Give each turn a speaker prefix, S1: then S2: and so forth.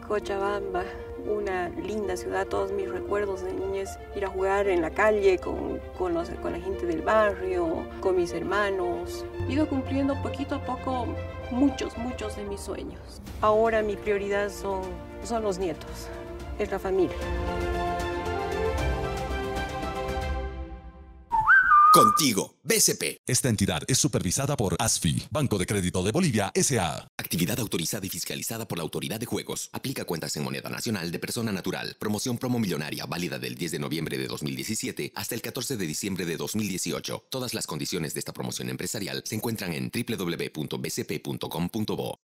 S1: Cochabamba, una linda ciudad, todos mis recuerdos de niñez, ir a jugar en la calle con la gente del barrio, con mis hermanos. He ido cumpliendo poquito a poco muchos de mis sueños. Ahora mi prioridad son los nietos, es la familia.
S2: Contigo, BCP.
S3: Esta entidad es supervisada por ASFI, Banco de Crédito de Bolivia, S.A.
S2: Actividad autorizada y fiscalizada por la Autoridad de Juegos. Aplica cuentas en moneda nacional de persona natural. Promoción promo millonaria válida del 10 de noviembre de 2017 hasta el 14 de diciembre de 2018. Todas las condiciones de esta promoción empresarial se encuentran en www.bcp.com.bo.